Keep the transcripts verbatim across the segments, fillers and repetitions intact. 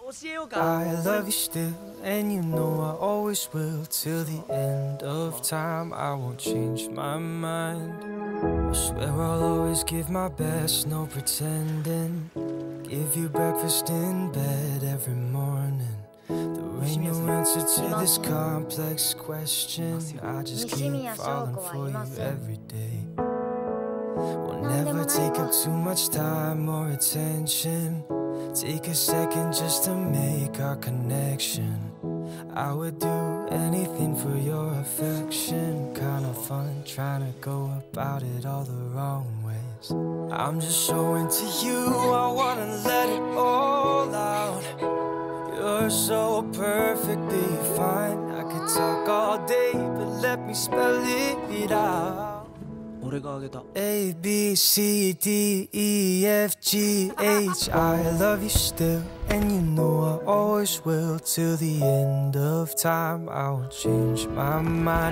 I love you still, and you know I always will. Till the end of time, I won't change my mind. I swear I'll always give my best, no pretending. Give you breakfast in bed every morning. There ain't no answer to this complex question. I just keep falling for you every day. Will never take up too much time or attention. Take a second just to make our connection. I would do anything for your affection. Kind of fun trying to go about it all the wrong ways. I'm just so into you, I wanna let it all out. You're so perfectly fine. I could talk all day, but let me spell it out. A, B, C, D, E, F, G, H. I love you still, and you know I always will. Till the end of time, I won't change my mind.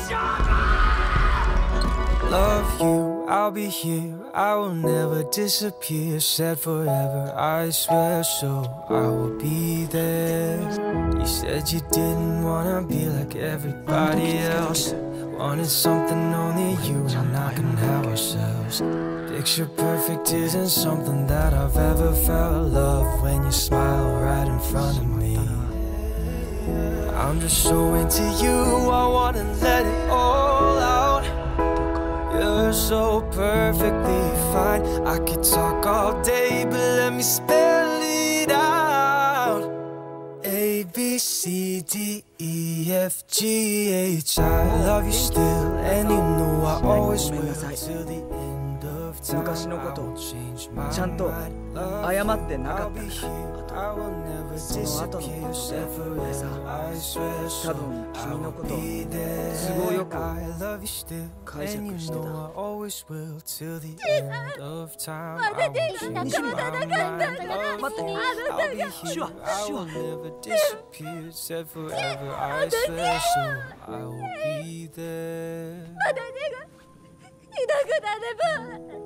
Love you, I'll be here, I will never disappear. Said forever, I swear, so I will be there. You said you didn't wanna be like everybody else. Wanted something only you and I can have ourselves. Picture perfect isn't something that I've ever felt. Love when you smile right in front of me. I'm just so into you, I wanna let it all out. You're so perfectly fine. I could talk all day, but let me spell it out. A, B, C, D, E, F, G, H. I love you still, and you know I always will. Till the end of time, I won't change my mind. I'll be here, I will never disappear. Said forever, I swear, so I'll be there. I love you still, and you know I always will. Till the end of time, I won't change my mind. I'll be here, I will never disappear. Said forever, I swear, so I will be there. また手が痛くなれば